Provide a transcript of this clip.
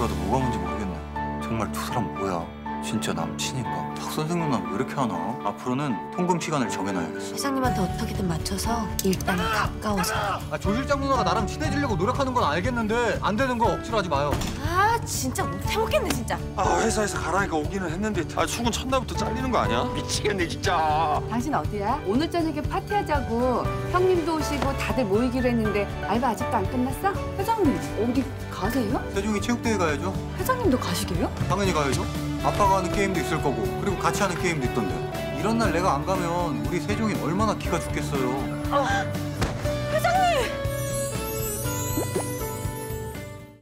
거라도 뭐가 뭔지 모르겠네. 정말 두 사람 뭐야? 진짜 남친인가? 박 선생 누나는 왜 이렇게 하나? 앞으로는 통금 시간을 정해놔야겠어. 회장님한테 어떻게든 맞춰서 일단 가까워서. 조 실장 누나가 나랑 친해지려고 노력하는 건 알겠는데 안 되는 거 억지로 하지 마요. 아 진짜 못해먹겠네 진짜. 회사에서 가라니까 오기는 했는데 출근 첫날부터 잘리는 거 아니야? 미치겠네 진짜. 당신 어디야? 오늘 저녁에 파티하자고 형님도 오시고 다들 모이기로 했는데 알바 아직도 안 끝났어? 회장님 어디 가세요? 세종이 체육대회 가야죠. 회장님도 가시게요? 당연히 가야죠. 아빠가 하는 게임도 있을 거고 그리고 같이 하는 게임도 있던데. 이런 날 내가 안 가면 우리 세종이 얼마나 기가 죽겠어요.